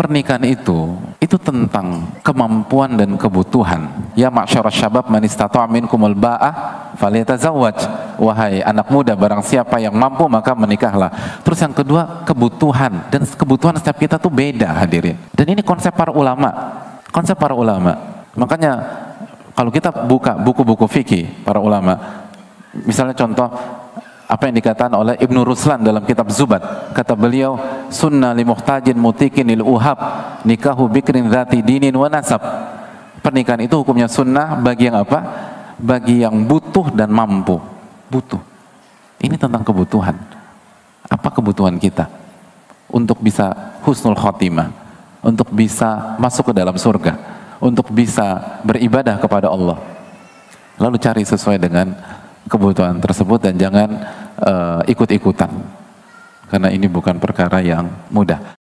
pernikahan itu tentang kemampuan dan kebutuhan. Ya ma'syarasy syabab man istata'a minkumul ba'ah falyatazawwaj. Wahai anak muda, barang siapa yang mampu maka menikahlah. Terus yang kedua, kebutuhan, dan kebutuhan setiap kita tuh beda, hadirin. Dan ini konsep para ulama. Konsep para ulama. Makanya kalau kita buka buku-buku fikih para ulama, misalnya contoh apa yang dikatakan oleh Ibnu Ruslan dalam kitab Zubat, kata beliau, sunnah li muhtajin mutikin lil uhab nikahu bikrin dzati dinin wa nasab. Pernikahan itu hukumnya sunnah bagi yang apa? Bagi yang butuh dan mampu. Butuh. Ini tentang kebutuhan. Apa kebutuhan kita untuk bisa husnul khotimah, untuk bisa masuk ke dalam surga, untuk bisa beribadah kepada Allah. Lalu cari sesuai dengan kebutuhan tersebut dan jangan ikut-ikutan, karena ini bukan perkara yang mudah.